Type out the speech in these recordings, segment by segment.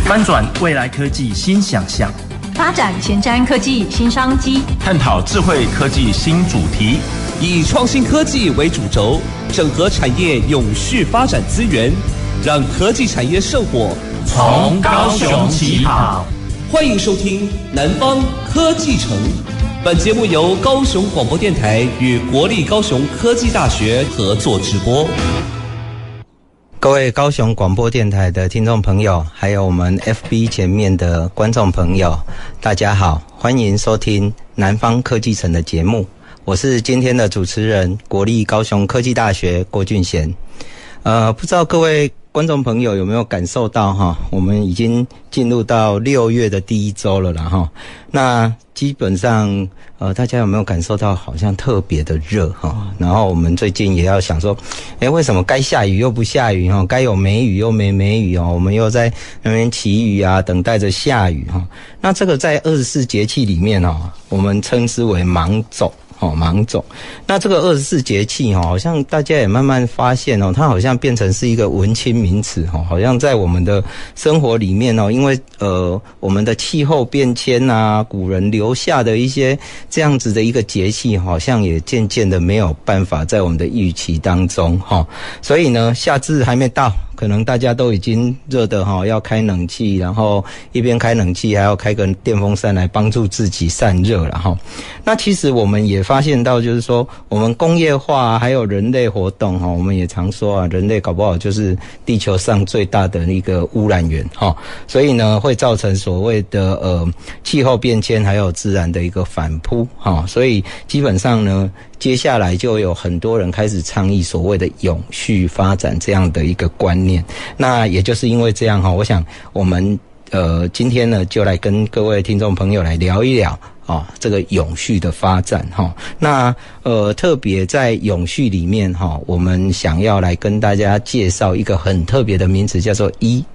翻转未来科技新想象， 发展前瞻科技新商机， 探讨智慧科技新主题， 以创新科技为主轴，整合产业永续发展资源，让科技产业圣火从高雄起跑。 欢迎收听南方科技城。本节目由高雄广播电台与国立高雄科技大学合作直播。 各位高雄广播电台的听众朋友，还有我们 FB 前面的观众朋友，大家好，欢迎收听南方科技城的节目。我是今天的主持人，国立高雄科技大学郭俊贤。不知道各位观众朋友有没有感受到哈，我们已经进入到6月的第一周了啦哈。那基本上大家有没有感受到好像特别的热哈？然后我们最近也要想说，为什么该下雨又不下雨哈？该有梅雨又没梅雨哦？我们又在那边祈雨啊，等待着下雨哈。那这个在24节气里面哦，我们称之为芒种。芒种。那这个24节气好像大家也慢慢发现它好像变成是一个文青名词好像在我们的生活里面因为我们的气候变迁啊，古人留下的一些这样子的一个节气，好像也渐渐的没有办法在我们的预期当中所以呢，夏至还没到，可能大家都已经热的要开冷气，然后一边开冷气还要开个电风扇来帮助自己散热了那其实我们也发现到，就是说我们工业化还有人类活动我们也常说人类搞不好就是地球上最大的一个污染源所以呢会造成所谓的气候变迁还有自然的一个反扑所以基本上呢，接下来就有很多人开始倡议所谓的永续发展这样的一个观念。那也就是因为这样我想我们今天呢就来跟各位听众朋友来聊一聊这个永续的发展那特别在永续里面我们想要来跟大家介绍一个很特别的名词，叫做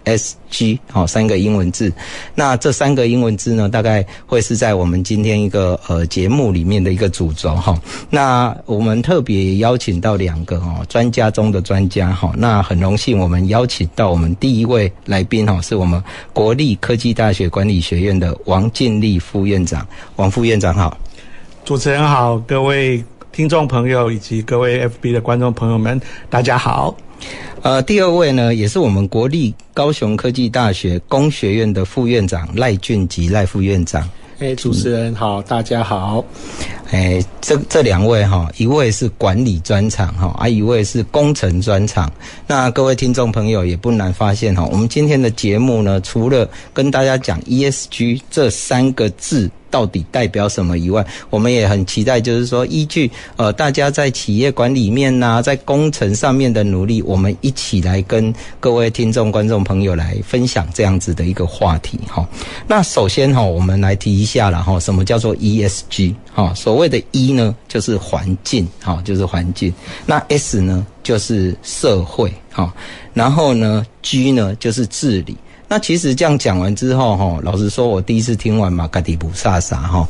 ESG 3个英文字。那这3个英文字呢，大概会是在我们今天一个节目里面的一个主轴那我们特别邀请到2个专家中的专家那很荣幸我们邀请到我们第一位来宾是我们国立科技大学管理学院的王敬立副院长。王副院长好。 主持人好，各位听众朋友以及各位 FB 的观众朋友们，大家好。 第2位呢，也是我们国立高雄科技大学工学院的副院长赖俊吉赖副院长。 主持人好，大家好。 这2位一位是管理专长一位是工程专长。那各位听众朋友也不难发现我们今天的节目呢，除了跟大家讲 ESG 这3个字到底代表什么以外，我们也很期待，就是说依据大家在企业管理面在工程上面的努力，我们一起来跟各位听众观众朋友来分享这样子的一个话题那首先我们来提一下啦什么叫做 ESG 所谓的 E 呢就是环境就是环境，那 S 呢就是社会然后呢 G 呢就是治理。那其实这样讲完之后老实说我第一次听完嘛，自己不傻傻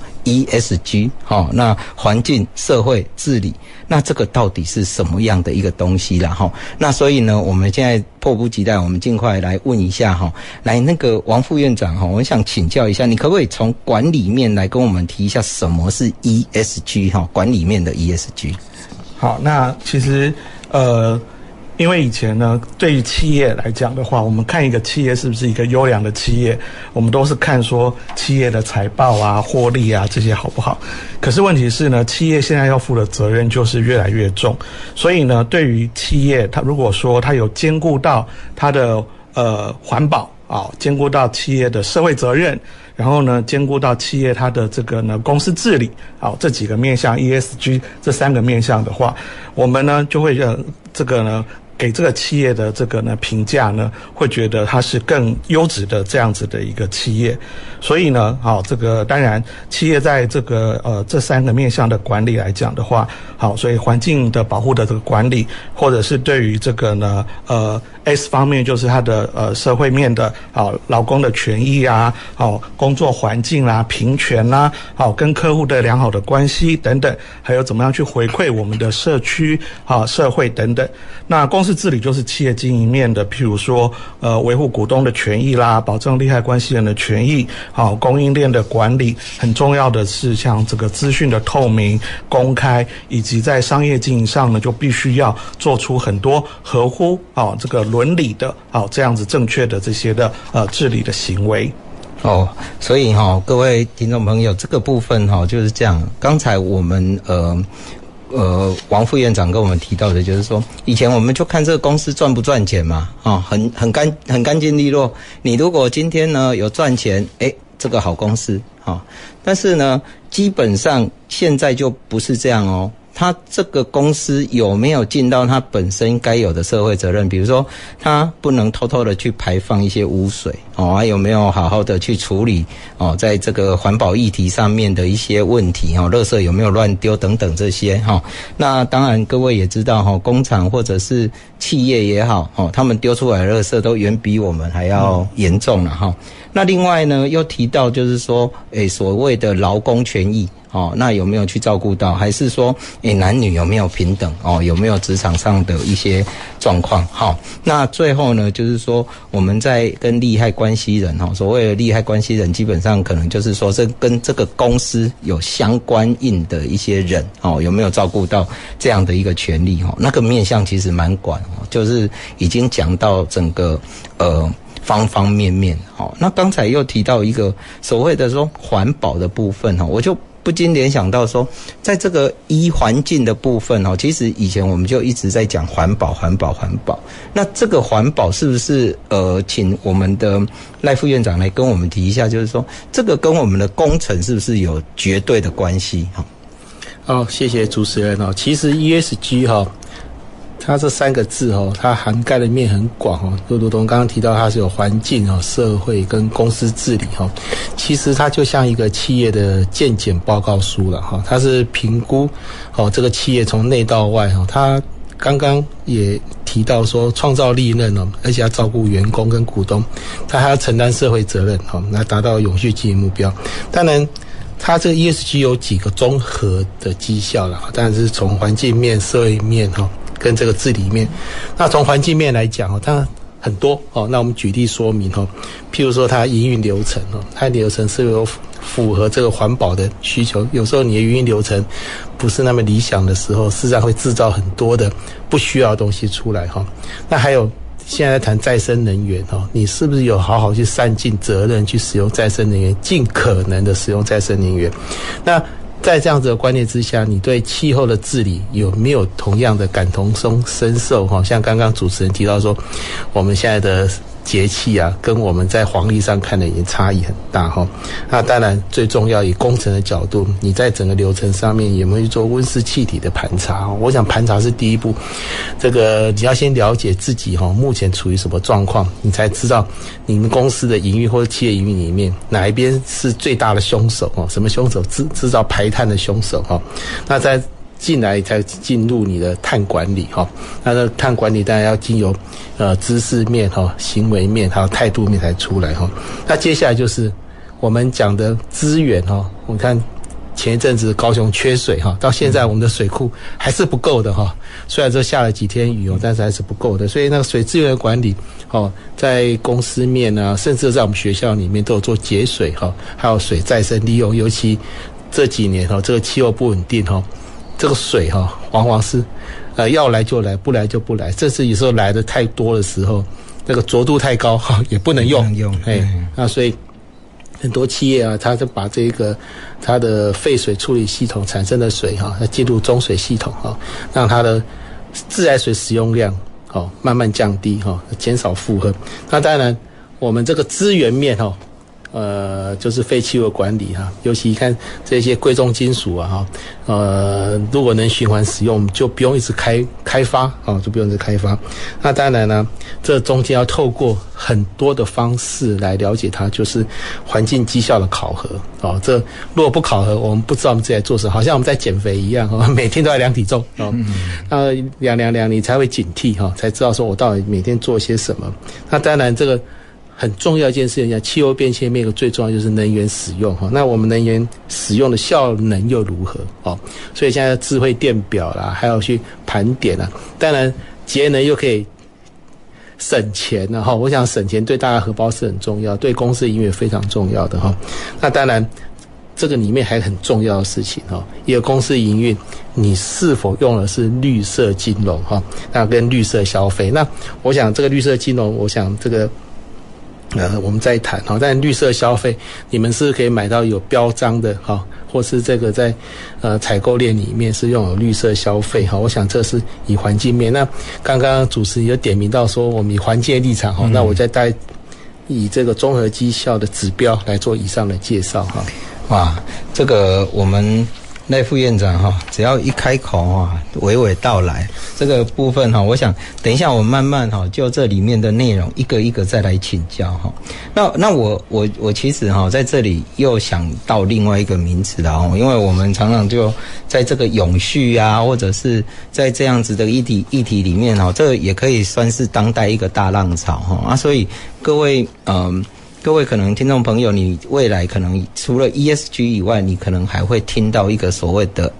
ESG 那环境社会治理，那这个到底是什么样的一个东西啦那所以呢，我们现在迫不及待，我们尽快来问一下来那个王副院长我想请教一下，你可不可以从管理面来跟我们提一下什么是 ESG 管理面的 ESG。 好，那其实因为以前呢，对于企业来讲的话，我们看一个企业是不是一个优良的企业，我们都是看说企业的财报啊、获利啊这些好不好。可是问题是呢，企业现在要负的责任就是越来越重，所以呢，对于企业，它如果说它有兼顾到它的环保兼顾到企业的社会责任，然后呢，兼顾到企业它的这个呢公司治理这几个面向 ESG 这3个面向的话，我们呢就会这个呢给这个企业的这个呢评价呢，会觉得它是更优质的这样子的一个企业。所以呢，这个当然企业在这个这3个面向的管理来讲的话，所以环境的保护的这个管理，或者是对于这个呢S 方面就是它的社会面的劳工的权益啊，工作环境啦、平权啦，跟客户的良好的关系等等，还有怎么样去回馈我们的社区社会等等。那公司司治理就是企业经营面的，譬如说维护股东的权益啦，保证利害关系人的权益，好，供应链的管理，很重要的是像这个资讯的透明、公开，以及在商业经营上呢，就必须要做出很多合乎这个伦理的这样子正确的这些的治理的行为。 所以各位听众朋友，这个部分就是这样。刚才我们王副院长跟我们提到的，就是说，以前我们就看这个公司赚不赚钱嘛，很干净利落。你如果今天呢有赚钱，这个好公司但是呢，基本上现在就不是这样哦。他这个公司有没有尽到他本身该有的社会责任？比如说，他不能偷偷的去排放一些污水还有没有好好的去处理在这个环保议题上面的一些问题垃圾有没有乱丢等等这些那当然各位也知道工厂或者是企业也好他们丢出来的垃圾都远比我们还要严重了那另外呢，又提到就是说所谓的劳工权益那有没有去照顾到？还是说男女有没有平等有没有职场上的一些状况那最后呢，就是说我们在跟利害关系人所谓的利害关系人，基本上可能就是说这跟这个公司有相关应的一些人有没有照顾到这样的一个权利那个面向其实蛮广就是已经讲到整个方方面面那刚才又提到一个所谓的说环保的部分我就不禁联想到说，在这个环境的部分其实以前我们就一直在讲环保。那这个环保是不是请我们的赖副院长来跟我们提一下，就是说这个跟我们的工程是不是有绝对的关系？ 谢谢主持人其实 ESG 它这3个字它涵盖的面很广就如同刚刚提到，它是有环境社会跟公司治理其实它就像一个企业的健检报告书了它是评估这个企业从内到外它刚刚也提到说创造利润而且要照顾员工跟股东，它还要承担社会责任来达到永续经营目标。当然它这个 ESG 有几个综合的绩效了，当然是从环境面、社会面跟这个治理面。那从环境面来讲当然很多那我们举例说明譬如说它营运流程它流程是有符合这个环保的需求。有时候你的营运流程不是那么理想的时候，事实上会制造很多的不需要的东西出来那还有现在谈再生能源你是不是有好好去善尽责任去使用再生能源，尽可能的使用再生能源？那在这样子的观念之下，你对气候的治理有没有同样的感同身受像刚刚主持人提到说，我们现在的节气跟我们在黄历上看的已经差异很大那当然最重要，以工程的角度，你在整个流程上面有没有去做温室气体的盘查我想盘查是第一步，这个你要先了解自己目前处于什么状况，你才知道你们公司的营运或者企业营运里面哪一边是最大的凶手什么凶手？制造排碳的凶手那在进来才进入你的碳管理那这碳管理当然要经由知识面行为面还有态度面才出来那接下来就是我们讲的资源我们看前一阵子高雄缺水到现在我们的水库还是不够的虽然说下了几天雨但是还是不够的。所以那个水资源管理在公司面甚至在我们学校里面都有做节水还有水再生利用。尤其这几年这个气候不稳定这个水往往是要来就来，不来就不来，这是有时候来的太多的时候，那个浊度太高也不能用。那所以很多企业它就把这个它的废水处理系统产生的水它进入中水系统让它的自来水使用量慢慢降低减少负荷。那当然我们这个资源面就是废弃物管理尤其看这些贵重金属如果能循环使用，就不用一直开发就不用一直开发。那当然呢，这中间要透过很多的方式来了解它，就是环境绩效的考核这如果不考核，我们不知道我们自己在做什么，好像我们在减肥一样每天都在量体重量你才会警惕才知道说我到底每天做些什么。那当然这个很重要一件事情，气候变迁面一个最重要就是能源使用那我们能源使用的效能又如何所以现在智慧电表啦，还要去盘点当然节能又可以省钱了哈。我想省钱对大家荷包是很重要，对公司营运非常重要的哈。那当然，这个里面还有很重要的事情哈，一个公司营运，你是否用的是绿色金融哈？那跟绿色消费，那我想这个绿色金融，我想这个我们再谈哈。但绿色消费，你们是可以买到有标章的哈，或是这个在采购链里面是拥有绿色消费哈。我想这是以环境面。那刚刚主持人有点名到说，我们以环境的立场哈，那我再带以这个综合绩效的指标来做以上的介绍哈。 哇，这个我们赖副院长哈，只要一开口哈，娓娓道来这个部分哈，我想等一下我们慢慢哈，就这里面的内容一个一个再来请教哈。那我其实哈在这里又想到另外一个名词了哦，因为我们常常就在这个永续啊，或者是在这样子的议题里面哈，这个也可以算是当代一个大浪潮哈所以各位可能听众朋友，你未来可能除了 ESG 以外，你可能还会听到一个所谓的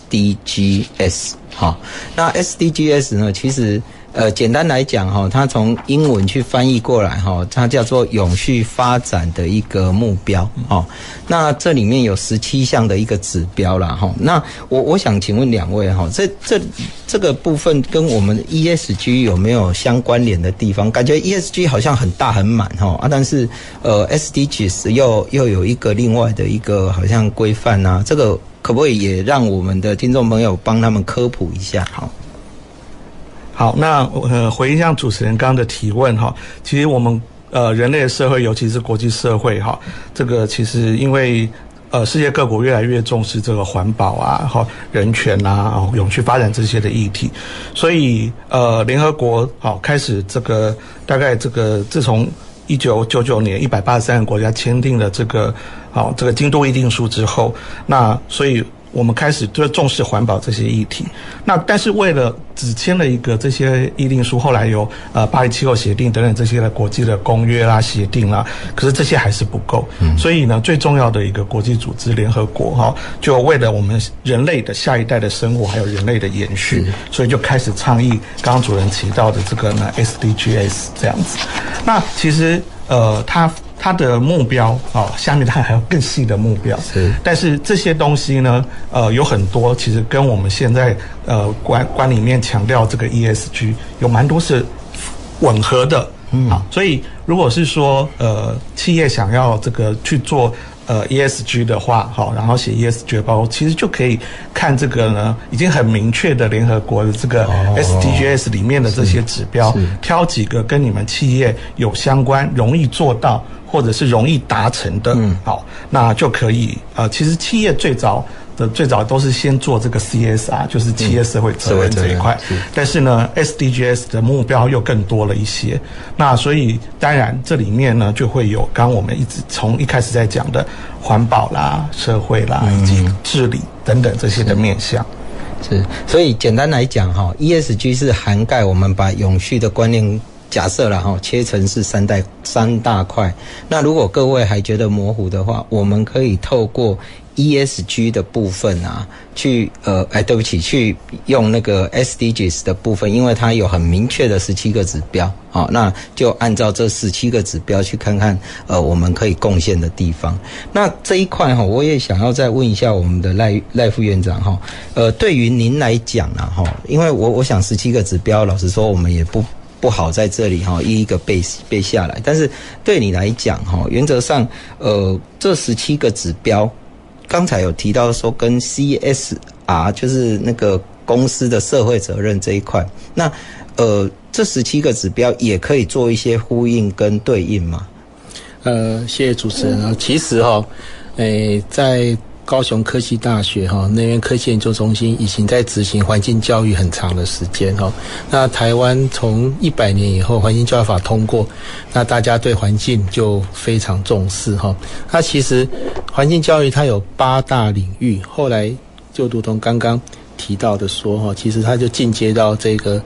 SDGs 哈。那 SDGs 呢，其实简单来讲哈，它从英文去翻译过来哈，它叫做永续发展的一个目标哈。那这里面有17项的一个指标啦哈。那我想请问两位哈，这个部分跟我们 ESG 有没有相关联的地方？感觉 ESG 好像很大很满哈但是SDGs 又有一个另外的一个好像规范啊，这个可不可以也让我们的听众朋友帮他们科普一下？ 好，那回应一下主持人刚刚的提问哈，其实我们人类的社会，尤其是国际社会哈，这个其实因为世界各国越来越重视这个环保啊、人权啊、永续发展这些的议题，所以联合国开始这个大概这个自从1999年183个国家签订了这个京都议定书之后，那所以我们开始就重视环保这些议题。那但是为了只签了一个这些议定书，后来有巴黎气候协定等等这些的国际的公约啦、协定啦，可是这些还是不够。所以呢，最重要的一个国际组织联合国就为了我们人类的下一代的生活还有人类的延续，所以就开始倡议刚刚主任提到的这个呢 SDGs 这样子。那其实它的目标下面它还有更细的目标，但是这些东西呢，有很多其实跟我们现在观里面强调这个 ESG 有蛮多是吻合的，所以如果是说企业想要这个去做ESG 的话，然后写 ESG 报告，其实就可以看这个呢，已经很明确的联合国的这个 SDGs 里面的这些指标，挑几个跟你们企业有相关、容易做到或者是容易达成的，那就可以。其实企业最早都是先做这个 CSR， 就是企业社会责任这一块，但是呢 SDGs 的目标又更多了一些。那所以当然这里面呢就会有刚我们一直从一开始在讲的环保啦、社会啦以及治理等等这些的面向。 是，所以简单来讲ESG 是涵盖我们把永续的观念假设了切成是三大块。那如果各位还觉得模糊的话，我们可以透过ESG 的部分去去用那个 SDGs 的部分，因为它有很明确的17个指标，那就按照这17个指标去看看我们可以贡献的地方。那这一块我也想要再问一下我们的赖副院长对于您来讲因为我想17个指标，老实说我们也不好在这里一个背下来，但是对你来讲原则上这17个指标刚才有提到说跟 CSR 就是那个公司的社会责任这一块，那这17个指标也可以做一些呼应跟对应吗？ 谢谢主持人其实在高雄科技大学能源科技研究中心已经在执行环境教育很长的时间那台湾从100年以后环境教育法通过，那大家对环境就非常重视那其实环境教育它有8大领域，后来就如同刚刚提到的说哈，其实它就进阶到这个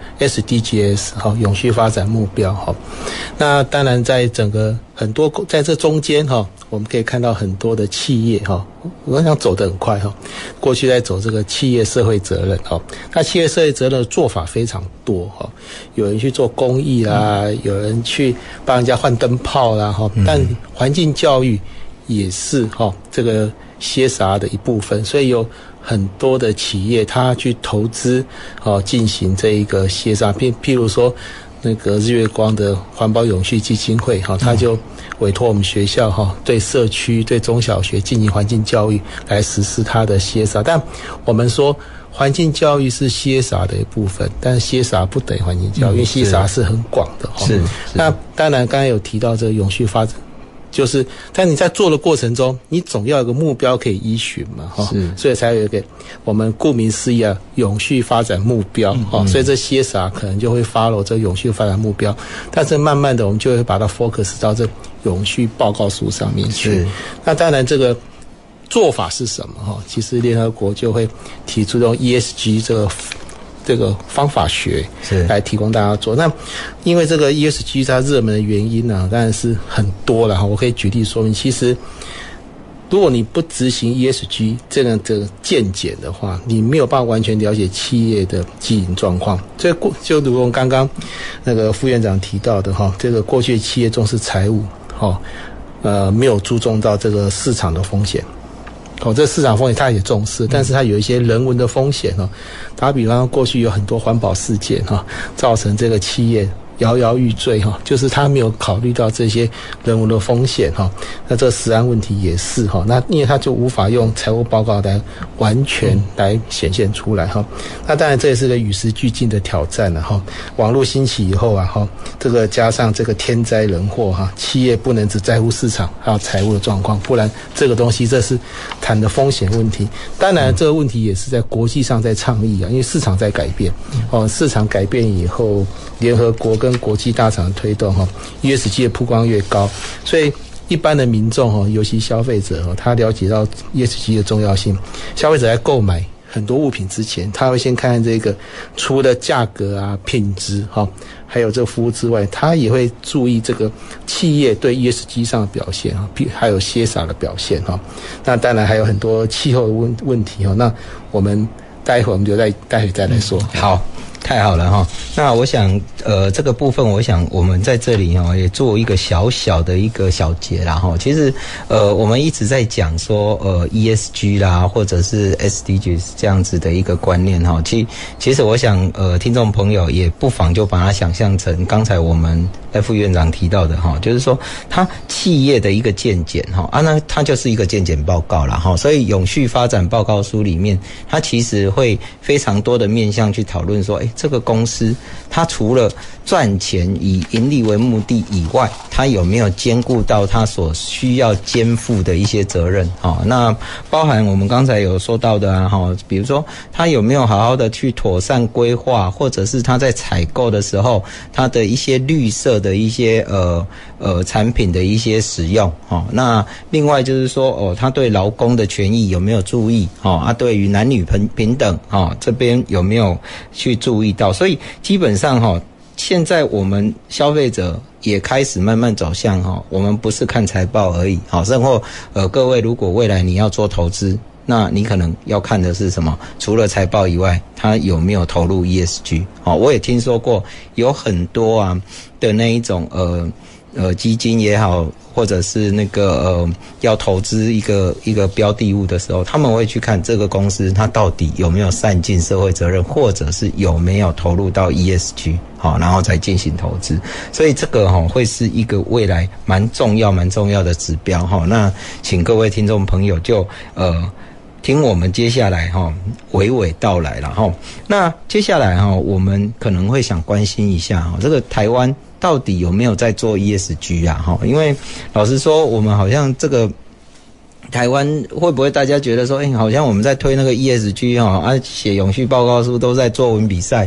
SDGs 哈，永续发展目标哈。那当然在整个很多在这中间哈，我们可以看到很多的企业哈，我想走得很快哈。过去在走这个企业社会责任哈，那企业社会责任的做法非常多哈，有人去做公益啦，有人去帮人家换灯泡啦哈，但环境教育也是哈这个CSR 的一部分，所以有很多的企业它去投资进行这一个CSR，譬如说那个日月光的环保永续基金会它就委托我们学校对社区对中小学进行环境教育来实施它的CSR。但我们说环境教育是CSR的一部分，但是CSR不等于环境教育，因为CSR是很广的是。 那当然刚才有提到这个永续发展，就是但你在做的过程中你总要有个目标可以依循嘛所以才有一个我们顾名思义永续发展目标所以这 CSR 可能就会 follow 这永续发展目标，但是慢慢的我们就会把它 focus 到这永续报告书上面去。那当然这个做法是什么其实联合国就会提出用 ESG 这个方法学来提供大家做。那因为这个 ESG 它热门的原因当然是很多了我可以举例说明。其实如果你不执行 ESG 这个见解的话，你没有办法完全了解企业的经营状况。所以就如同刚刚那个副院长提到的这个过去企业重视财务没有注重到这个市场的风险。这市场风险它也重视，但是它有一些人文的风险打比方过去有很多环保事件造成这个企业摇摇欲坠就是他没有考虑到这些人文的风险那这个食安问题也是那因为他就无法用财务报告来完全来显现出来那当然这也是个与时俱进的挑战了网络兴起以后这个加上这个天灾人祸企业不能只在乎市场还有财务的状况，不然这个东西这是谈的风险问题。当然这个问题也是在国际上在倡议因为市场在改变市场改变以后，联合国跟国际大厂的推动ESG 的曝光越高，所以一般的民众尤其消费者他了解到 ESG 的重要性。消费者在购买很多物品之前，他会先看看这个除了价格品质还有这个服务之外，他也会注意这个企业对 ESG 上的表现还有 CSR 的表现那当然还有很多气候的问题那我们待会我们就待会再来说。 好，太好了那我想这个部分我想我们在这里也做一个小小的一个小结啦其实我们一直在讲说ESG 啦或者是 SDGs 这样子的一个观念其实我想听众朋友也不妨就把它想象成刚才我们副院长提到的就是说它企业的一个见解那它就是一个见解报告啦所以永续发展报告书里面它其实会非常多的面向去讨论说这个公司它除了赚钱以盈利为目的以外，它有没有兼顾到它所需要肩负的一些责任那包含我们刚才有说到的比如说它有没有好好的去妥善规划，或者是它在采购的时候它的一些绿色的一些产品的一些使用那另外就是说它对劳工的权益有没有注意对于男女平等这边有没有去注意到。所以基本上现在我们消费者也开始慢慢走向我们不是看财报而已甚或各位如果未来你要做投资，那你可能要看的是什么？除了财报以外，它有没有投入 ESG 我也听说过有很多的那一种基金也好，或者是那个要投资一个标的物的时候，他们会去看这个公司它到底有没有善尽社会责任，或者是有没有投入到 ESG然后再进行投资。所以这个会是一个未来蛮重要的指标那请各位听众朋友就听我们接下来娓娓道来了那接下来我们可能会想关心一下这个台湾到底有没有在做 ESG 因为老实说我们好像这个台湾会不会大家觉得说好像我们在推那个 ESG 写永续报告书都在作文比赛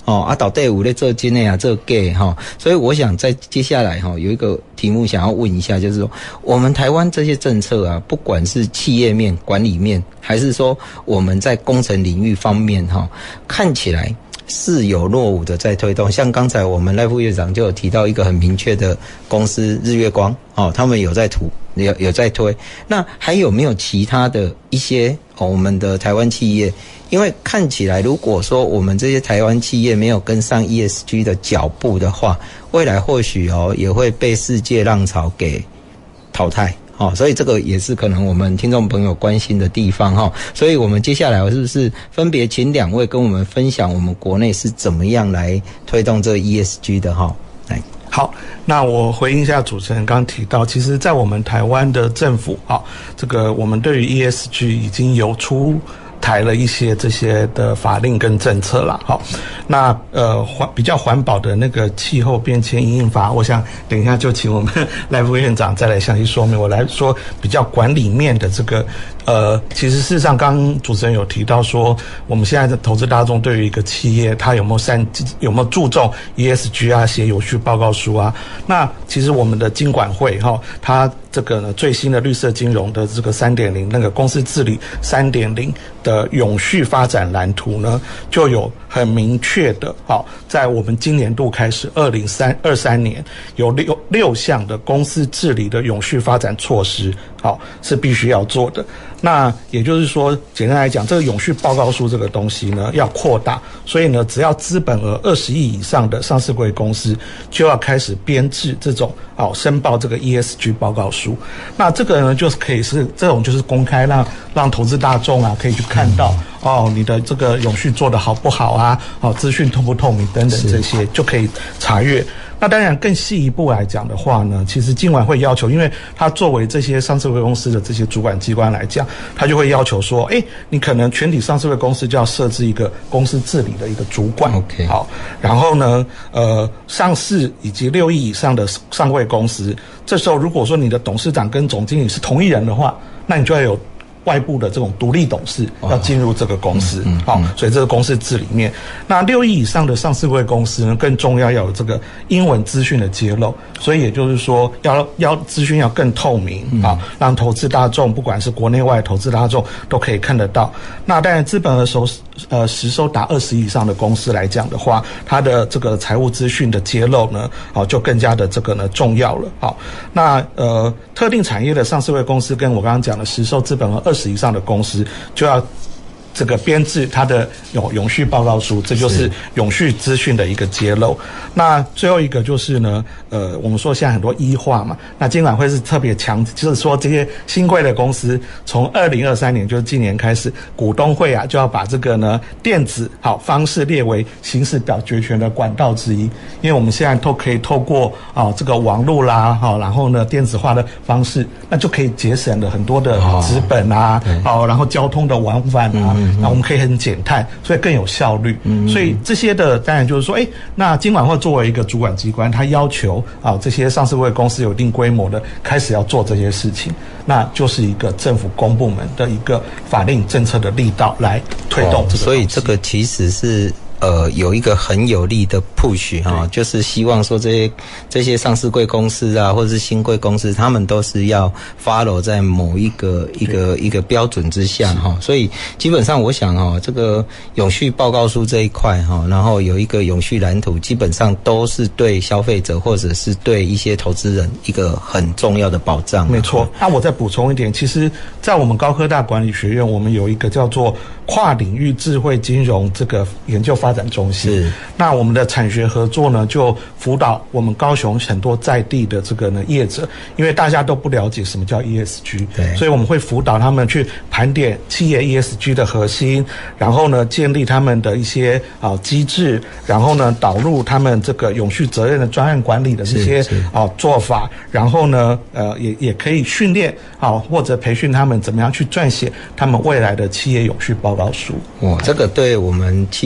到底有在做真的啊，做假所以我想在接下来有一个题目想要问一下，就是说我们台湾这些政策啊，不管是企业面、管理面，还是说我们在工程领域方面看起来是有落伍的在推动。像刚才我们赖副院长就有提到一个很明确的公司日月光他们有在在推。那还有没有其他的一些我们的台湾企业？因为看起来如果说我们这些台湾企业没有跟上 ESG 的脚步的话，未来或许也会被世界浪潮给淘汰所以这个也是可能我们听众朋友关心的地方所以我们接下来是不是分别请2位跟我们分享我们国内是怎么样来推动这个 ESG 的来。 好，那我回应一下主持人刚提到，其实在我们台湾的政府这个我们对于 ESG 已经有出台了一些这些的法令跟政策啦。好，那比较环保的那个气候变迁因应法，我想等一下就请我们赖副院长再来详细说明。我来说比较管理面的这个其实事实上刚刚主持人有提到说，我们现在的投资大众对于一个企业它有没有注重 ESG 啊，写有序报告书啊，那其实我们的金管会它这个呢最新的绿色金融的这个 3.0 那个公司治理 3.0 的永续发展蓝图呢，就有很明确的在我们今年度开始2023年有6项的公司治理的永续发展措施是必须要做的。那也就是说简单来讲，这个永续报告书这个东西呢要扩大，所以呢只要资本额20亿以上的上市柜公司就要开始编制这种申报这个 ESG 报告书。那这个呢就是可以是这种就是公开让投资大众可以去看到你的这个永续做得好不好啊，资讯透不透明等等这些就可以查阅。那当然更细一步来讲的话呢，其实金管会要求，因为它作为这些上市柜公司的这些主管机关来讲，它就会要求说你可能全体上市柜公司就要设置一个公司治理的一个主管。 OK， 好，然后呢上市以及6亿以上的上柜公司，这时候如果说你的董事长跟总经理是同一人的话，那你就要有外部的这种独立董事要进入这个公司所以这个公司治理面。那6亿以上的上市柜公司呢，更重要有这个英文资讯的揭露，所以也就是说要资讯要更透明让投资大众不管是国内外投资大众都可以看得到。那当然资本额实收达20亿以上的公司来讲的话，它的这个财务资讯的揭露呢就更加的这个呢重要了那特定产业的上市柜公司跟我刚刚讲的实收资本额20以上的公司就要这个编制它的永续报告书，这就是永续资讯的一个揭露。那最后一个就是呢我们说现在很多E化嘛，那金管会是特别强，就是说这些新贵的公司从2023年就是今年开始，股东会就要把这个呢电子方式列为行使表决权的管道之一。因为我们现在都可以透过这个网络啦然后呢电子化的方式，那就可以节省了很多的资本然后交通的往返那我们可以很减碳，所以更有效率所以这些的当然就是说那金管会作为一个主管机关，它要求这些上市柜公司有一定规模的开始要做这些事情，那就是一个政府公部门的一个法令政策的力道来推动这个所以这个其实是有一个很有力的 push 就是希望说这些上市柜公司或者是新贵公司，他们都是要 follow 在某一个标准之下所以基本上我想这个永续报告书这一块然后有一个永续蓝图，基本上都是对消费者或者是对一些投资人一个很重要的保障。 没错。那我再补充一点，其实在我们高科大管理学院，我们有一个叫做跨领域智慧金融这个研究发展中心。那我们的产学合作呢，就辅导我们高雄很多在地的这个呢业者，因为大家都不了解什么叫 ESG， 所以我们会辅导他们去盘点企业 ESG 的核心，然后呢建立他们的一些机制，然后呢导入他们这个永续责任的专案管理的这些做法，然后呢也可以训练或者培训他们怎么样去撰写他们未来的企业永续报告书。 这个对我们企业界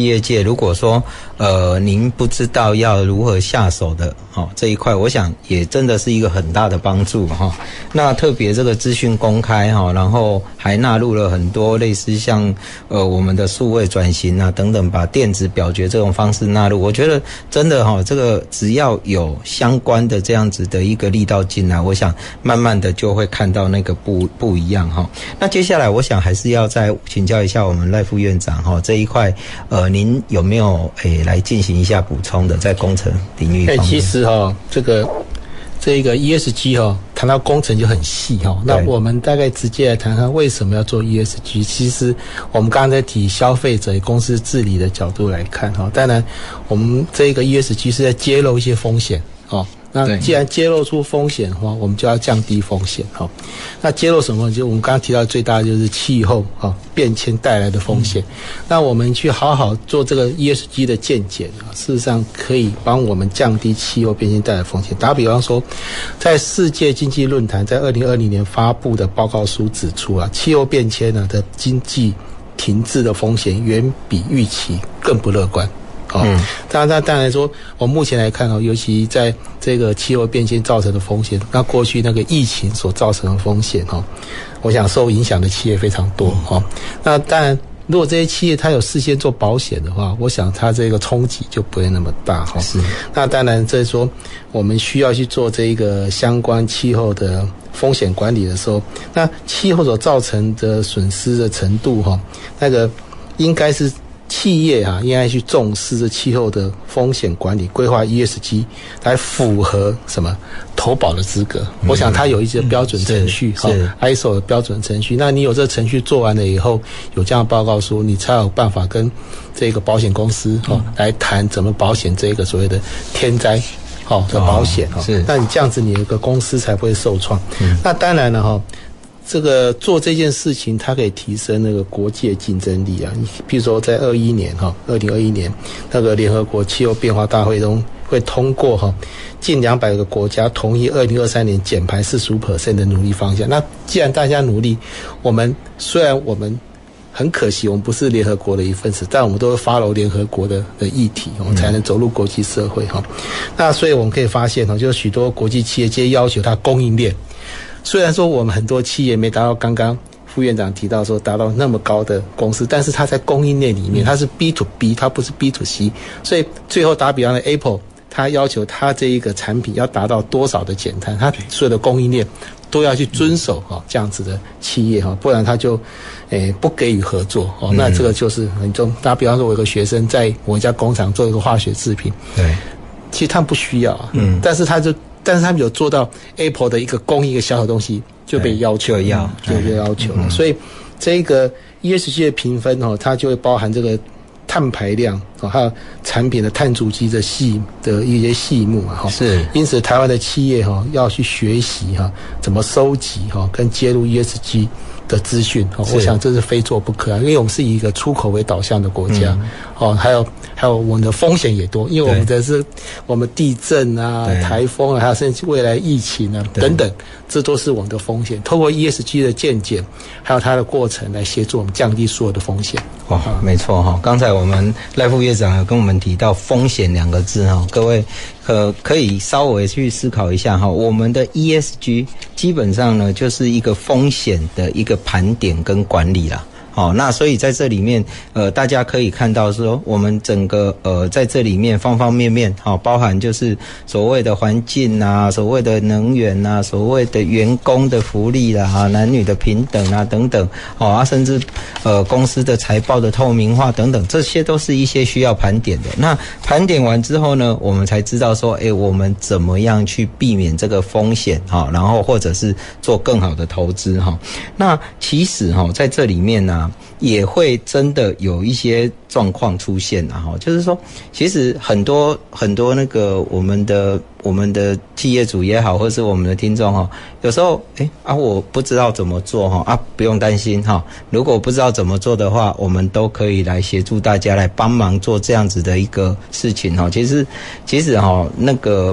如果说您不知道要如何下手的这一块，我想也真的是一个很大的帮助那特别这个资讯公开然后还纳入了很多类似像我们的数位转型啊等等，把电子表决这种方式纳入，我觉得真的这个只要有相关的这样子的一个力道进来，我想慢慢的就会看到那个不一样那接下来我想还是要再请教一下我们赖副院长这一块您有没有来进行一下补充的，在工程领域方面？ 其实这个 ESG 谈到工程就很细那我们大概直接来谈谈为什么要做 ESG。其实我们刚刚在提消费者公司治理的角度来看当然我们这个 ESG 是在揭露一些风险那既然揭露出风险的话，我们就要降低风险那揭露什么？就我们刚刚提到最大的就是气候变迁带来的风险那我们去好好做这个 ESG 的见解事实上可以帮我们降低气候变迁带来的风险。打比方说，在世界经济论坛在2020年发布的报告书指出气候变迁的经济停滞的风险远比预期更不乐观当然说，我目前来看尤其在这个气候变迁造成的风险，那过去那个疫情所造成的风险我想受影响的企业非常多那当然，如果这些企业它有事先做保险的话，我想它这个冲击就不会那么大是。 那当然，这是说我们需要去做这个相关气候的风险管理的时候，那气候所造成的损失的程度那个应该是企业应该去重视这气候的风险管理，规划 ESG 来符合什么投保的资格我想它有一些标准程序ISO 的标准程序那你有这个程序做完了以后，有这样的报告书，你才有办法跟这个保险公司来谈怎么保险这个所谓的天灾的保险是。 那你这样子你有一个公司才不会受创那当然了这个做这件事情，它可以提升那个国际的竞争力比如说在2021年那个联合国气候变化大会中会通过近200个国家同意2023年减排45% 的努力方向。那既然大家努力，虽然我们很可惜我们不是联合国的一份子，但我们都会 follow 联合国的议题才能走入国际社会那所以我们可以发现就是许多国际企业皆要求它供应链。虽然说我们很多企业没达到刚刚副院长提到说达到那么高的公司，但是它在供应链里面它是 B to B， 它不是 B to C， 所以最后打比方的 Apple， 它要求它这一个产品要达到多少的减碳，它所有的供应链都要去遵守这样子的企业不然它就不给予合作那这个就是很重。打比方说我有个学生在我一家工厂做一个化学制品，对，其实他们不需要但是他们有做到 Apple 的一个供应一个小东西就被要求了，就被要求了所以这个 ESG 的评分它就会包含这个碳排量还有产品的碳足迹的一些细目是。因此台湾的企业要去学习怎么收集跟揭露 ESG 的资讯我想这是非做不可因为我们是以一个出口为导向的国家还有我们的风险也多，因为我们地震台风还有甚至未来疫情等等，这都是我们的风险。透过 ESG 的见解还有它的过程来协助我们降低所有的风险没错刚才我们赖副院长有跟我们提到风险2个字各位可以稍微去思考一下我们的 ESG 基本上呢就是一个风险的一个盘点跟管理啦那所以在这里面大家可以看到说我们整个在这里面方方面面包含就是所谓的环境所谓的能源所谓的员工的福利啦男女的平等等等甚至公司的财报的透明化等等，这些都是一些需要盘点的。那盘点完之后呢，我们才知道说我们怎么样去避免这个风险然后或者是做更好的投资那其实在这里面也会真的有一些状况出现就是说其实很多那个我们的企业主也好，或是我们的听众有时候我不知道怎么做不用担心如果不知道怎么做的话，我们都可以来协助大家来帮忙做这样子的一个事情其实那个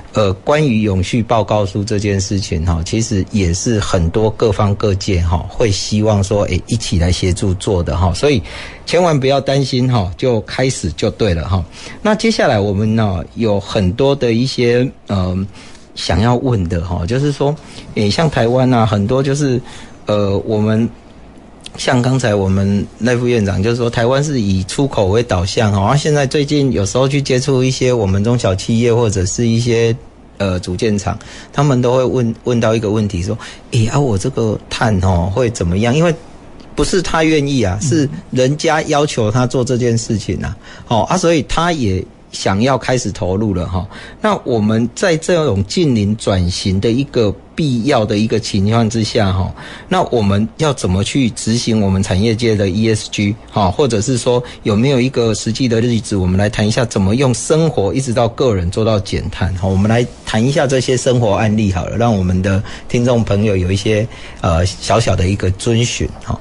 关于永续报告书这件事情哈，其实也是很多各方各界哈会希望说，一起来协助做的哈，所以千万不要担心哈，就开始就对了哈。那接下来我们呢有很多的一些想要问的哈，就是说，像台湾啊，很多就是我们。像刚才我们赖副院长就是说，台湾是以出口为导向哈，现在最近有时候去接触一些我们中小企业或者是一些组件厂，他们都会问到一个问题说，我这个碳会怎么样？因为不是他愿意啊，是人家要求他做这件事情啊，所以他也想要开始投入了哈。那我们在这种近邻转型的一个必要的一个情况之下哈，那我们要怎么去执行我们产业界的 ESG 哈，或者是说有没有一个实际的例子，我们来谈一下怎么用生活一直到个人做到减碳哈。我们来谈一下这些生活案例好了，让我们的听众朋友有一些小小的一个遵循哈。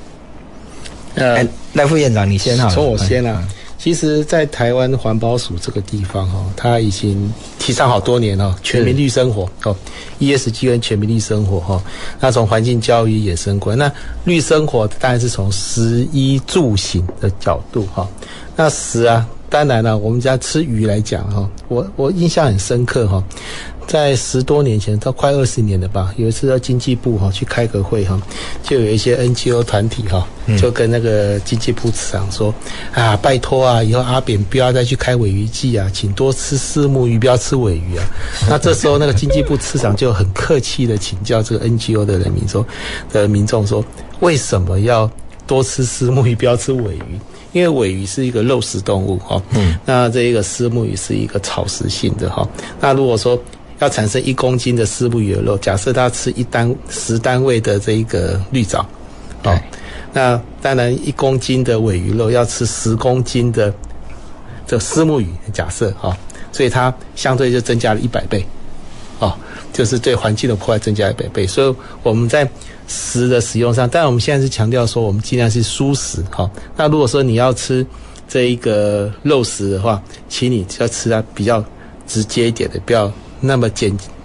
赖副院长你先好了， 从我先啊。其实在台湾环保署这个地方它已经提倡好多年全民绿生活ESG 跟全民绿生活那从环境教育衍生过来，那绿生活当然是从食衣住行的角度那食啊，当然了，我们家吃鱼来讲我印象很深刻在10多年前到快20年了吧，有一次到经济部去开个会就有一些 NGO 团体就跟那个经济部次长说拜托啊，以后阿扁不要再去开鲔鱼季啊，请多吃虱目鱼，不要吃鲔鱼啊。那这时候那个经济部次长就很客气的请教这个 NGO 的民众说，为什么要多吃虱目鱼，不要吃鲔鱼？因为鲔鱼是一个肉食动物那这一个虱目鱼是一个草食性的那如果说要产生1公斤的虱目鱼的肉，假设他吃10单位的这一个绿藻那当然1公斤的鲔鱼肉要吃10公斤的这虱目鱼，假设所以它相对就增加了100倍就是对环境的破坏增加100倍。所以我们在食的使用上，当然我们现在是强调说我们尽量是蔬食那如果说你要吃这一个肉食的话，请你要吃它比较直接一点的，不要那么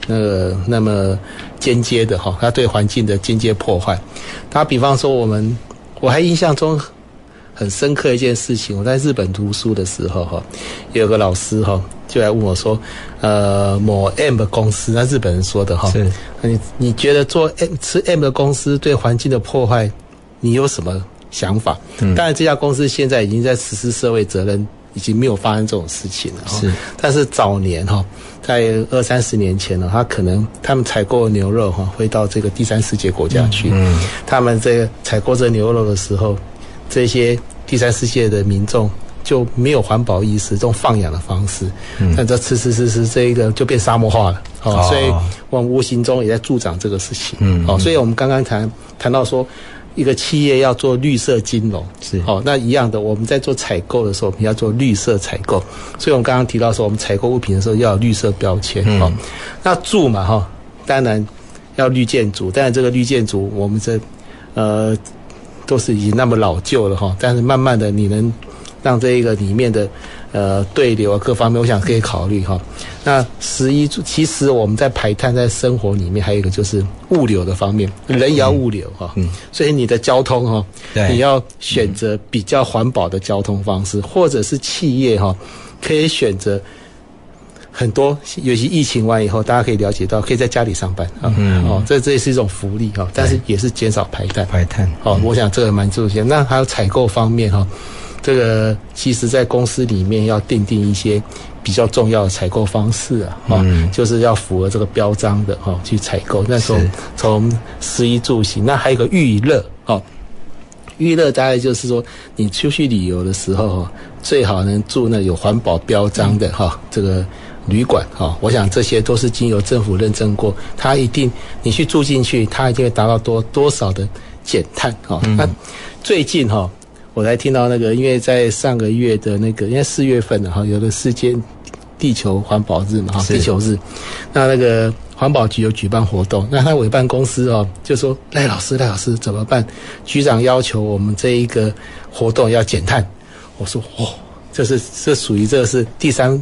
间接的它对环境的间接破坏。打比方说我还印象中很深刻一件事情，我在日本读书的时候有个老师就来问我说某 M 的公司，那日本人说的你觉得吃 M 的公司对环境的破坏你有什么想法？当然这家公司现在已经在实施社会责任，已经没有发生这种事情了但是早年在20-30年前他们采购牛肉会到这个第三世界国家去他们这个采购这牛肉的时候，这些第三世界的民众就没有环保意识，这种放养的方式那这吃这一个就变沙漠化了所以我们无形中也在助长这个事情所以我们刚刚谈到说一个企业要做绿色金融那一样的，我们在做采购的时候我们要做绿色采购，所以我们刚刚提到说我们采购物品的时候要有绿色标签那住嘛当然要绿建筑，当然这个绿建筑我们都是已经那么老旧了但是慢慢的你能让这一个里面的对流各方面我想可以考虑那其实我们在排碳在生活里面还有一个就是物流的方面，人也要物流所以你的交通你要选择比较环保的交通方式，或者是企业可以选择很多，尤其疫情完以后大家可以了解到可以在家里上班这也是一种福利但是也是减少排碳我想这个蛮重要。那还有采购方面这个其实在公司里面要订定一些比较重要的采购方式就是要符合这个标章的去采购。那从食衣住行，那还有一个娱乐娱乐大概就是说你出去旅游的时候最好能住那有环保标章的这个旅馆我想这些都是经由政府认证过，它一定你去住进去它一定会达到多少的减碳那最近我才听到因为在上个月的因为4月份有的世界地球环保日嘛地球日，那个环保局有举办活动，那他委办公司就说赖老师怎么办？局长要求我们这一个活动要减碳。我说这属于这是第三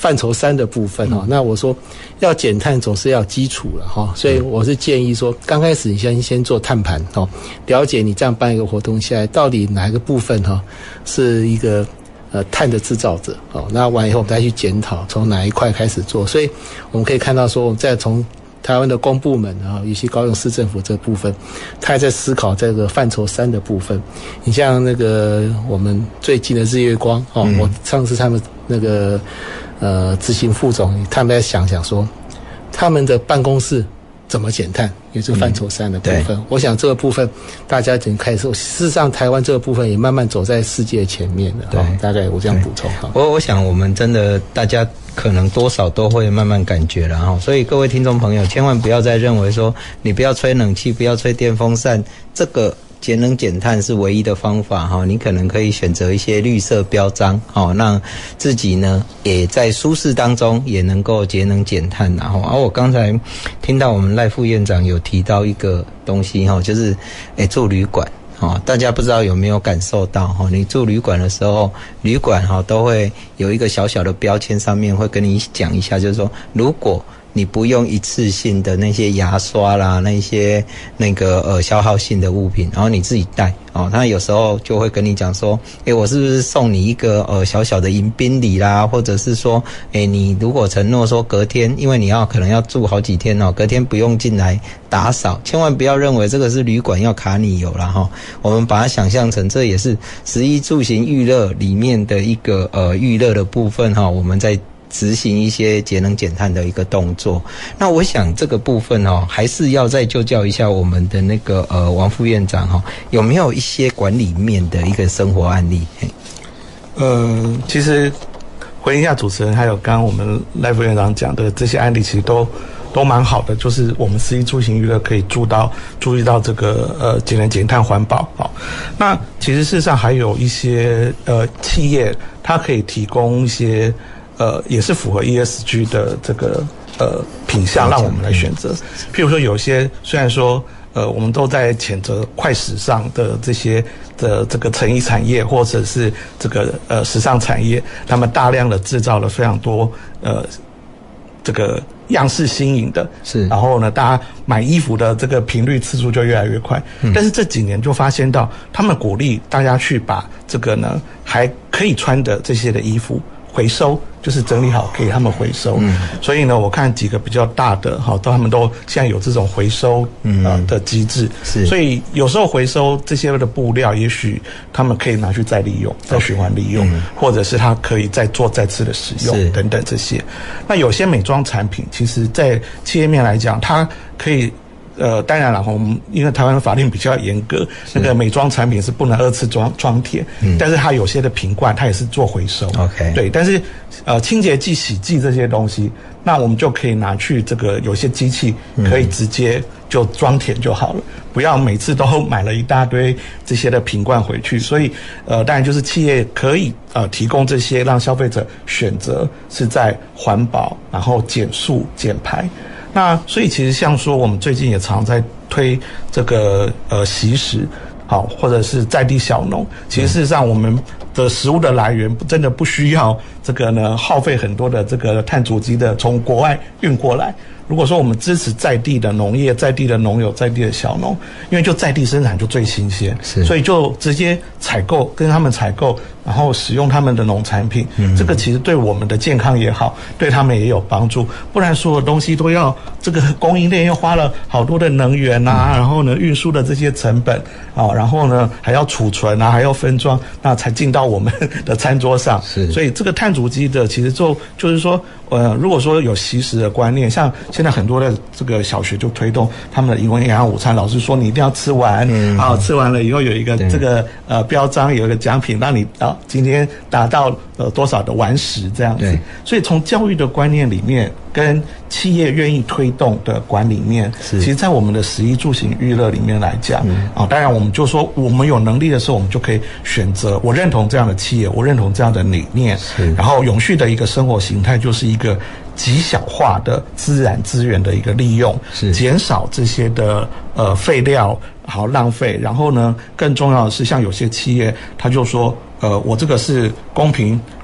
范畴3的部分哈。那我说要减碳总是要基础了哈，所以我是建议说，刚开始你先做碳盘哈，了解你这样办一个活动下来，到底哪一个部分哈是一个碳的制造者哦。那完以后我们再去检讨从哪一块开始做，所以我们可以看到说，我们再从台湾的公部门啊，尤其高雄市政府这部分，他还在思考这个范畴3的部分。你像那个我们最近的日月光哦，我上次他们那个执行副总他们在想说，他们的办公室怎么减碳，也是范畴3的部分。我想这个部分大家已经开始，事实上台湾这个部分也慢慢走在世界前面了。对，大概我这样补充哈。 我想我们真的大家可能多少都会慢慢感觉了哈，所以各位听众朋友千万不要再认为说你不要吹冷气，不要吹电风扇，这个节能减碳是唯一的方法哈，你可能可以选择一些绿色标章哦，让自己呢也在舒适当中也能够节能减碳然后我刚才听到我们赖副院长有提到一个东西哈，就是住旅馆大家不知道有没有感受到你住旅馆的时候，旅馆都会有一个小小的标签，上面会跟你讲一下，就是说如果你不用一次性的那些牙刷啦，那些消耗性的物品，然后你自己带他有时候就会跟你讲说，我是不是送你一个小小的迎宾礼啦，或者是说你如果承诺说隔天，因为你可能要住好几天隔天不用进来打扫，千万不要认为这个是旅馆要卡你油啦我们把它想象成这也是食衣住行娱乐里面的一个娱乐的部分我们在执行一些节能减碳的一个动作。那我想这个部分还是要再就教一下我们的那个王副院长有没有一些管理面的一个生活案例？ 其实回应一下主持人还有刚刚我们赖副院长讲的这些案例，其实都蛮好的，就是我们食衣住行娱乐可以注意到这个节能减碳环保。好，那其实事实上还有一些企业，它可以提供一些也是符合 ESG 的这个品项让我们来选择。譬如说有些虽然说我们都在谴责快时尚的这些的这个成衣产业或者是这个时尚产业，他们大量的制造了非常多这个样式新颖的，是，然后呢，大家买衣服的这个频率次数就越来越快。但是这几年就发现到，他们鼓励大家去把这个呢还可以穿的这些的衣服回收，就是整理好给他们回收。所以呢，我看几个比较大的他们都现在有这种回收的机制。是，所以有时候回收这些的布料，也许他们可以拿去再利用、再循环利用，或者是它可以再做再次的使用等等这些。那有些美妆产品，其实在企业面来讲，它可以。当然了，我们因为台湾的法令比较严格，那个美妆产品是不能2次装填，但是它有些的瓶罐它也是做回收。OK， 对，但是清洁剂、洗剂这些东西，那我们就可以拿去这个有些机器可以直接就装填就好了，不要每次都买了一大堆这些的瓶罐回去。所以当然就是企业可以提供这些，让消费者选择是在环保，然后减速减排。那所以其实像说我们最近也常在推这个习食，好，或者是在地小农。其实事实上我们的食物的来源真的不需要这个呢耗费很多的这个碳足迹的从国外运过来。如果说我们支持在地的农业、在地的农友、在地的小农，因为就在地生产就最新鲜，所以就直接采购，跟他们采购，然后使用他们的农产品，这个其实对我们的健康也好，对他们也有帮助。不然所有东西都要这个供应链又花了好多的能源啊，然后呢运输的这些成本啊，然后呢还要储存啊，还要分装，那才进到我们的餐桌上。所以这个碳足迹的其实就是说，如果说有习食的观念，像现在很多的这个小学就推动他们的营养午餐，老师说你一定要吃完，吃完了以后有一个这个标章，有一个奖品，让你今天达到多少的完食这样子。所以从教育的观念里面，跟企业愿意推动的管理面，其实在我们的食衣住行娱乐里面来讲，当然我们就说我们有能力的时候，我们就可以选择。我认同这样的企业，我认同这样的理念，然后永续的一个生活形态就是一个极小化的自然资源的一个利用，减少这些的废料好浪费。然后呢，更重要的是，像有些企业他就说，我这个是公平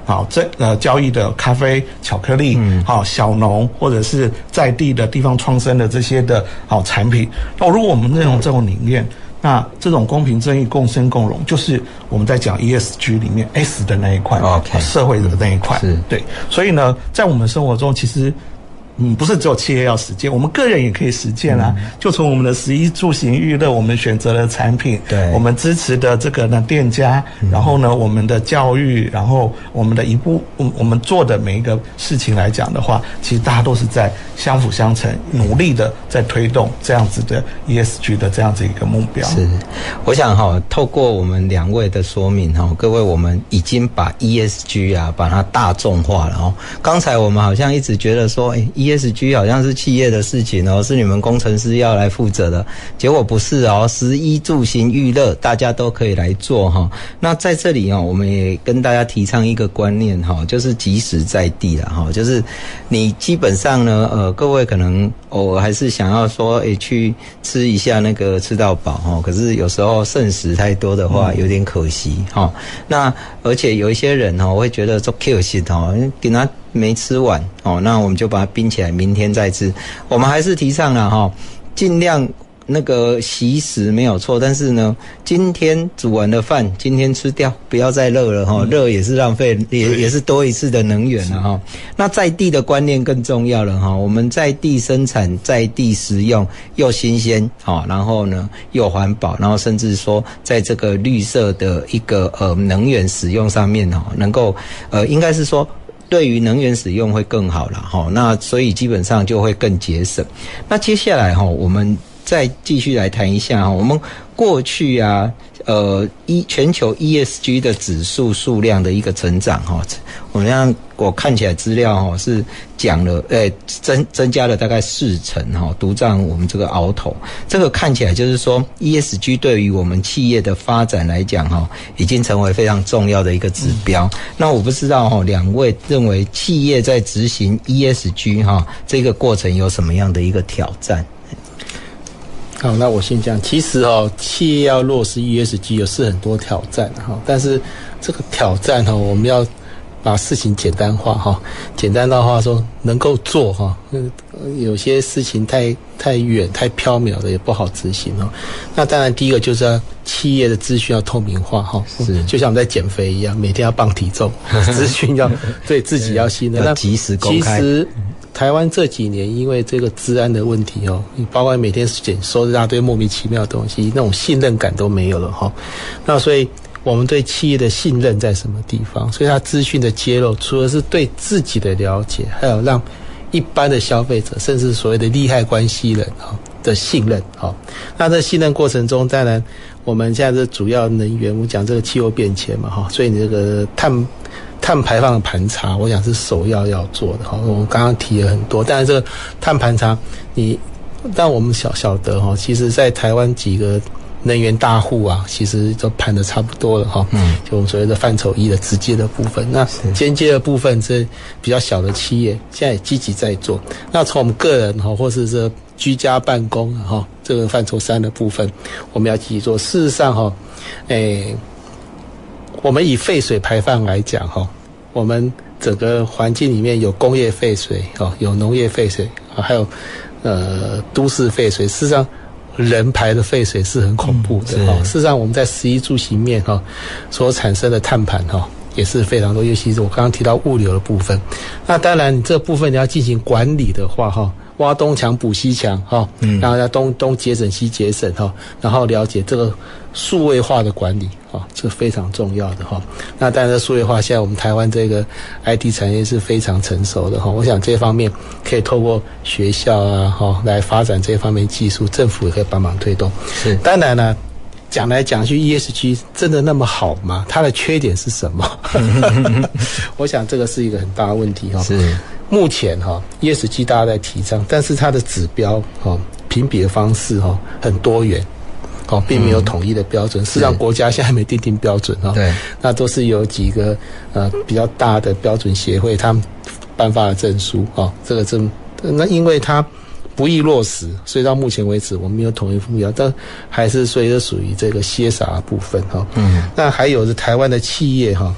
交易的咖啡、巧克力，小农或者是在地的地方创生的这些的产品。那如果我们认同这种理念，那这种公平正义、共生共荣，就是我们在讲 ESG 里面 S 的那一块，社会的那一块。对，所以呢，在我们生活中，其实不是只有企业要实践，我们个人也可以实践啊。就从我们的食衣住行娱乐，我们选择的产品，对，我们支持的这个呢店家，然后呢我们的教育，然后我们的我们做的每一个事情来讲的话，其实大家都是在相辅相成，努力的在推动这样子的 ESG 的这样子一个目标。 是，我想透过我们两位的说明各位，我们已经把 ESG 把它大众化了刚才我们好像一直觉得说ESG 好像是企业的事情是你们工程师要来负责的，结果不是食衣住行娱乐大家都可以来做那在这里我们也跟大家提倡一个观念就是即时在地啦就是你基本上呢各位可能偶尔还是想要说去吃一下那个吃到饱可是有时候剩食太多的话有点可惜那而且有一些人会觉得说可惜给他没吃完那我们就把它冰起来，明天再吃。我们还是提倡了尽量那个惜食没有错，但是呢，今天煮完的饭今天吃掉，不要再热了热也是浪费，也是多一次的能源了那在地的观念更重要了我们在地生产，在地食用，又新鲜然后呢又环保，然后甚至说在这个绿色的一个能源使用上面能够应该是说对于能源使用会更好啦那所以基本上就会更节省。那接下来我们再继续来谈一下我们过去全球 ESG 的指数数量的一个成长我看起来资料是讲了增加了大概4成独占我们这个鳌头。这个看起来就是说 ESG 对于我们企业的发展来讲已经成为非常重要的一个指标。那我不知道两位认为企业在执行 ESG 这个过程有什么样的一个挑战？ 好，那我先讲，其实企业要落实 ESG 是很多挑战但是这个挑战我们要把事情简单化简单到话说能够做有些事情太远太缥缈的也不好执行那当然第一个就是要企业的资讯要透明化是就像我们在减肥一样，每天要磅体重资讯要对自己要信任要及时公开。 其实台湾这几年因为这个治安的问题包括每天收一大堆莫名其妙的东西，那种信任感都没有了那所以我们对企业的信任在什么地方？所以它资讯的揭露，除了是对自己的了解，还有让一般的消费者，甚至所谓的利害关系人的信任那在信任过程中，当然我们现在的主要能源，我们讲这个气候变迁嘛所以你这个碳排放的盘查，我想是首要做的我们刚刚提了很多，但是这个碳盘查但我们晓得其实在台湾几个能源大户其实都盘得差不多了就我们所谓的范畴1的直接的部分。那间接的部分是比较小的企业现在也积极在做。那从我们个人或是这居家办公这个范畴3的部分，我们要积极做。事实上我们以废水排放来讲我们整个环境里面有工业废水有农业废水还有都市废水。事实上人排的废水是很恐怖的事实上我们在食衣住行面所产生的碳盘也是非常多，尤其是我刚刚提到物流的部分。那当然这部分你要进行管理的话挖东墙补西墙然后要东节省西节省然后了解这个数位化的管理这非常重要的那当然数位化现在我们台湾这个 IT 产业是非常成熟的我想这方面可以透过学校来发展这方面技术，政府也可以帮忙推动。是，当然呢讲来讲去 ESG 真的那么好吗？它的缺点是什么？我想这个是一个很大的问题是。目前ESG 大家在提倡，但是它的指标评比的方式很多元并没有统一的标准。事实上国家现在还没订定标准对，那都是有几个比较大的标准协会他们颁发了证书这个那因为它不易落实，所以到目前为止我们没有统一目标，但还是所以是属于这个 CSR 部分那还有是台湾的企业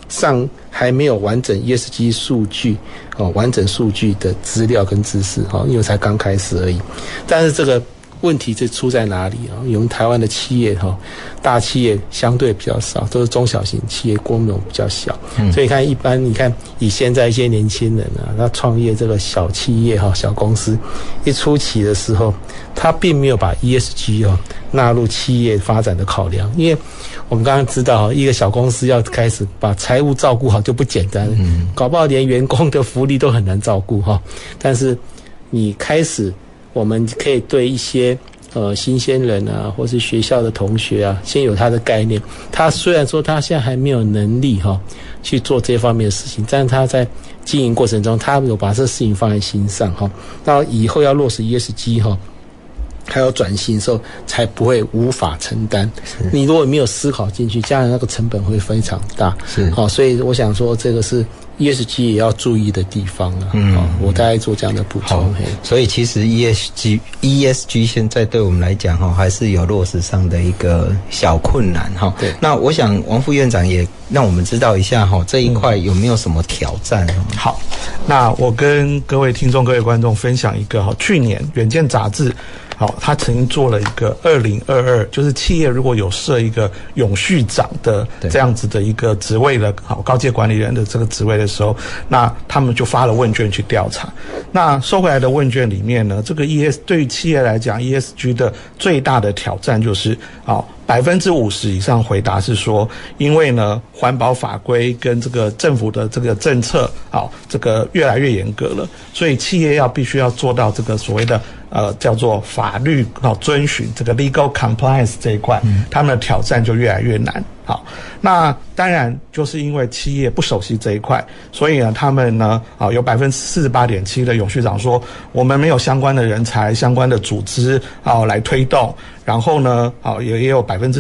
上还没有完整 ESG 数据完整数据的资料跟知识因为才刚开始而已。但是这个问题就出在哪里我们台湾的企业大企业相对比较少，都是中小型企业，规模比较小。所以看一般你看以现在一些年轻人他创业这个小企业小公司一初期的时候，他并没有把 ESG 纳入企业发展的考量。因为我们刚刚知道一个小公司要开始把财务照顾好就不简单了，搞不好连员工的福利都很难照顾但是你开始我们可以对一些新鲜人或是学校的同学先有他的概念。他虽然说他现在还没有能力去做这方面的事情，但是他在经营过程中，他有把这事情放在心上那以后要落实 ESG还有转型的时候才不会无法承担。你如果没有思考进去，这样那个成本会非常大。所以我想说这个是 ESG 也要注意的地方我大概做这样的补充。 所以其实 ESG 现在对我们来讲还是有落实上的一个小困难对。 那我想王副院长也让我们知道一下这一块有没有什么挑战好，那我跟各位听众各位观众分享一个去年远见杂志他曾经做了一个2022，就是企业如果有设一个永续长的这样子的一个职位的高阶管理人的这个职位的时候，那他们就发了问卷去调查。那收回来的问卷里面呢，这个对于企业来讲 ESG 的最大的挑战就是50%以上回答是说，因为呢环保法规跟这个政府的这个政策这个越来越严格了，所以企业必须要做到这个所谓的叫做法律遵循这个 legal compliance 这一块，他们的挑战就越来越难。那当然就是因为企业不熟悉这一块，所以呢他们呢有 48.7% 的永续长说我们没有相关的人才相关的组织来推动。然后呢也有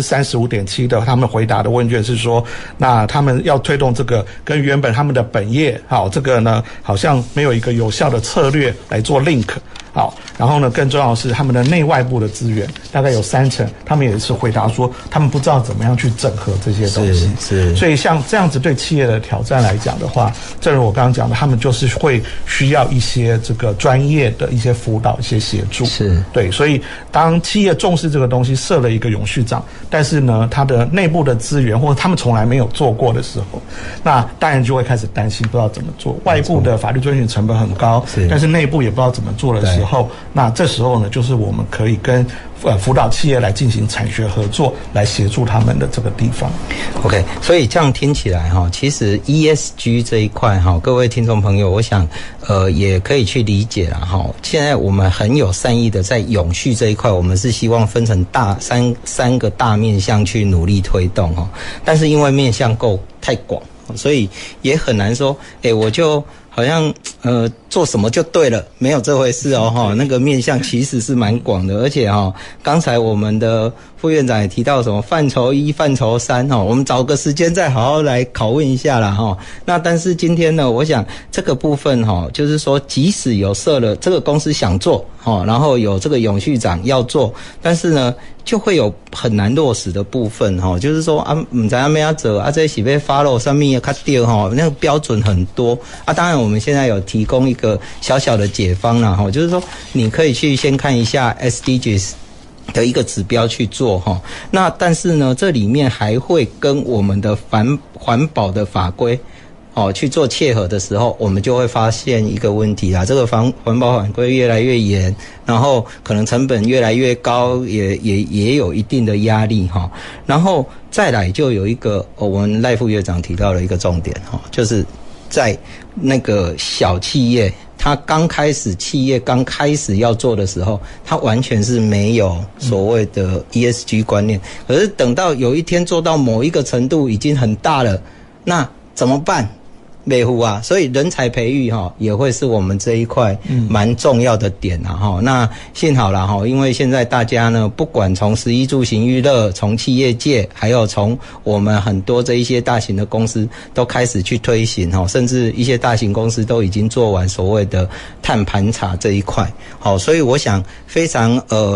35.7% 的他们回答的问卷是说，那他们要推动这个跟原本他们的本业这个呢好像没有一个有效的策略来做 link。然后呢更重要的是他们的内外部的资源大概有30%，他们也是回答说他们不知道怎么样去整合这些东西。所以像这样子对企业的挑战来讲的话，正如我刚刚讲的，他们就是会需要一些这个专业的一些辅导一些协助。对，所以当企业重视这个东西，设了一个永续长，但是呢他的内部的资源或者他们从来没有做过的时候，那当然就会开始担心不知道怎么做。外部的法律遵循成本很高，但是内部也不知道怎么做的时候，那这时候呢就是我们可以跟辅导企业来进行产学合作，来协助他们的这个地方。 OK， 所以这样听起来其实 ESG 这一块各位听众朋友，我想也可以去理解啦现在我们很有善意的在永续这一块，我们是希望分成三个大面向去努力推动但是因为面向太广，所以也很难说我就好像做什么就对了，没有这回事那个面向其实是蛮广的。而且刚才我们的副院长也提到什么范畴1、范畴3我们找个时间再好好来拷问一下啦那但是今天呢，我想这个部分就是说即使有设了这个公司想做然后有这个永续长要做，但是呢就会有很难落实的部分就是说不知道怎么做这是要 follow 什么比较对那个标准很多当然我们现在有提供一个小小的解方啦就是说你可以去先看一下 SDGs 的一个指标去做那但是呢这里面还会跟我们的环保的法规去做切合的时候，我们就会发现一个问题啦，这个环保法规越来越严，然后可能成本越来越高，也有一定的压力然后再来就有一个我们赖副院长提到了一个重点就是在那个小企业企业刚开始要做的时候，它完全是没有所谓的 ESG 观念，可是等到有一天做到某一个程度已经很大了，那怎么办？美湖所以人才培育也会是我们这一块蛮重要的点那幸好啦因为现在大家呢不管从食衣住行娱乐，从企业界，还有从我们很多这一些大型的公司都开始去推行甚至一些大型公司都已经做完所谓的碳盘查这一块所以我想非常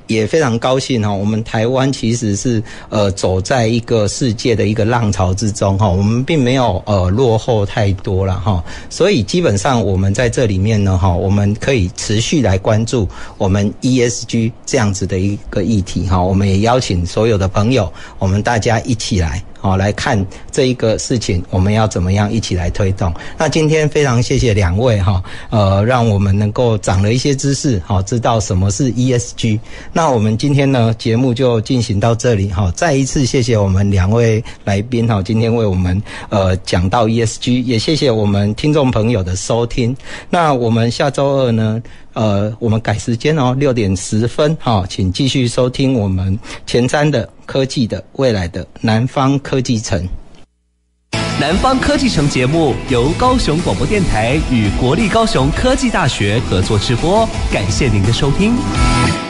也非常高兴哈，我们台湾其实是走在一个世界的一个浪潮之中哈，我们并没有落后太多了哈，所以基本上我们在这里面呢哈，我们可以持续来关注我们 ESG 这样子的一个议题哈，我们也邀请所有的朋友，我们大家一起来来看这一个事情，我们要怎么样一起来推动。那今天非常谢谢两位让我们能够长了一些知识知道什么是 ESG。那我们今天呢节目就进行到这里再一次谢谢我们两位来宾今天为我们讲到 ESG， 也谢谢我们听众朋友的收听。那我们下周二呢我们改时间6点10分请继续收听我们前瞻的科技的未来的南方科技城。 南方科技城节目由高雄广播电台与国立高雄科技大学合作直播，感谢您的收听。